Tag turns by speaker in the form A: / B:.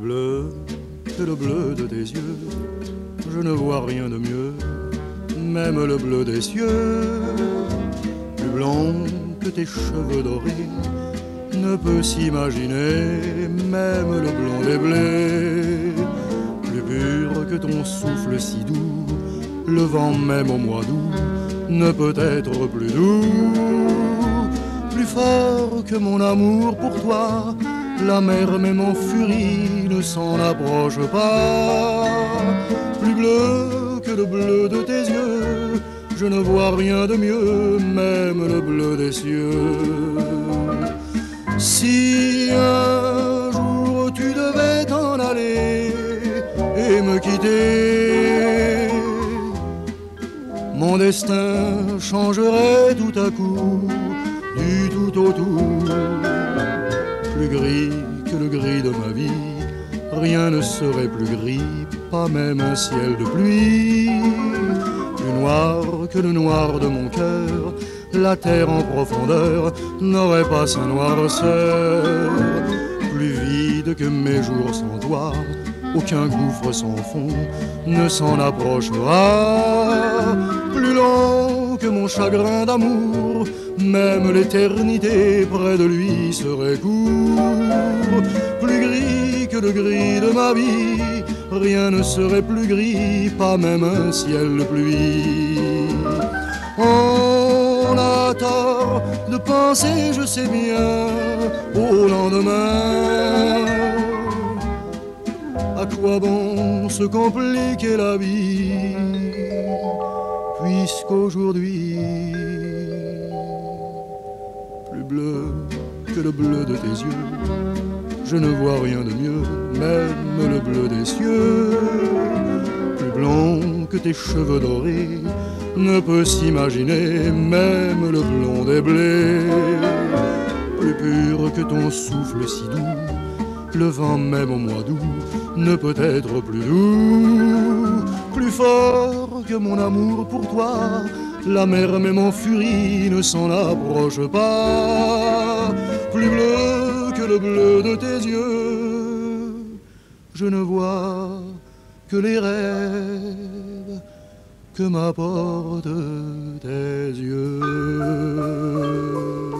A: bleu que le bleu de tes yeux, je ne vois rien de mieux, même le bleu des cieux. Plus blanc que tes cheveux dorés ne peut s'imaginer, même le blanc des blés. Plus pur que ton souffle si doux, le vent même au mois d'août ne peut être plus doux. Plus fort que mon amour pour toi, la mer même en furie ne s'en approche pas. Plus bleu que le bleu de tes yeux, je ne vois rien de mieux, même le bleu des cieux. Si un jour tu devais t'en aller et me quitter, mon destin changerait tout à coup, du tout au tout. Plus gris que le gris de ma vie, rien ne serait plus gris, pas même un ciel de pluie. Plus noir que le noir de mon cœur, la terre en profondeur n'aurait pas sa noirceur. Plus vide que mes jours sans toi, aucun gouffre sans fond ne s'en approchera. Plus long que mon chagrin d'amour, même l'éternité près de lui serait court. Plus gris que le gris de ma vie, rien ne serait plus gris, pas même un ciel de pluie. On a tort de penser, je sais bien, au lendemain. À quoi bon se compliquer la vie, puisqu'aujourd'hui, plus bleu que le bleu de tes yeux, je ne vois rien de mieux, même le bleu des cieux. Plus blanc que tes cheveux dorés ne peut s'imaginer, même le blond des blés. Plus pur que ton souffle si doux, le vent même au mois d'août ne peut être plus doux. Plus fort que mon amour pour toi, la mer même en furie ne s'en approche pas. Plus bleu que le bleu de tes yeux, je ne vois que les rêves que m'apportent tes yeux.